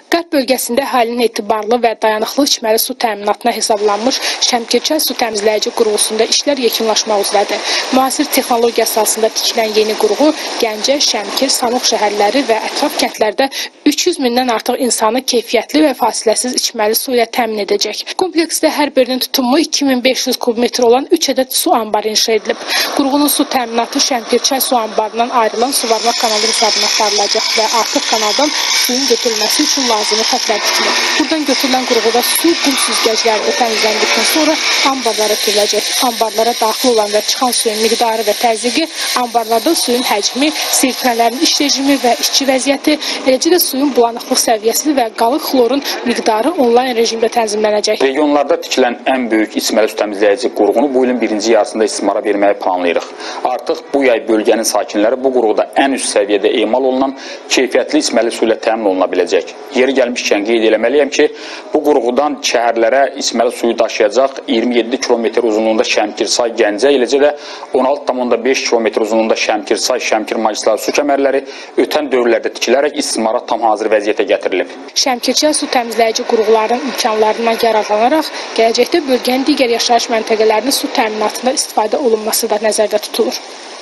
Qərb bölgəsində əhalinin etibarlı və dayanıqlı içməli su təminatına hesablanmış Şəmkirçay su təmizləyici qurğusunda işlər yekunlaşmaq üzrədir. Müasir texnologiya əsasında tikilən yeni qurğu Gəncə, Şəmkir, Samux şəhərləri və ətraf kəndlərdə 300 mindən artıq insanı keyfiyyətli və fasiləsiz içməli su ilə təmin edəcək. Kompleksdə hər birinin tutumu 2500 kubmetr olan 3 ədəd su anbarı inşa edilib. Qurğunun su təminatı Şəmkirçay su anbarından ayrılan suvarma kanalı hesabına aparılacaq və artıq kanaldan suyun götürülməsi üçün lazımi xətlər tikilir. Buradan götürülən qurğuda su qum süzgəclərdə təmizləndikdən sonra ambarlara ötürüləcək. Ambarlara daxil olan və çıxan suyun miqdarı və təzyiqi, ambarlarda suyun həcmi, sirtmələrin iş rejimi və işçi vəziyyəti, eləcə də suyun bulanıqlıq səviyyəsi və qalıq xlorun miqdarı onlayn rejimdə tənzimlənəcək. Regionlarda tikilən ən böyük içməli su təmizləyici qurğunu bu ilin birinci yarısında istismara verməyi planlayırıq. Artıq bu yay bölgənin sakinləri bu qurğuda ən üst səviyyədə emal olunan keyfiyyətli içməli su ilə təmin oluna biləcək. Yeri gəlmişkən qeyd eləməliyəm ki, bu qurğudan şəhərlərə içməli suyu daşıyacaq 27 kilometr uzunluğunda Şəmkirsay, Gəncə, eləcə də 16,5 kilometr uzunluğunda Şəmkirsay, Şəmkir magistral su kəmərləri ötən dövrlərdə tikilərək istismara tam hazır vəziyyətə gətirilib. Şəmkirçay su təmizləyici qurğularının imkanlarından yararlanaraq gələcəkdə bölgənin digər yaşayış məntəqələrinin su təminatında istifadə olunması da nəzərdə tutulur.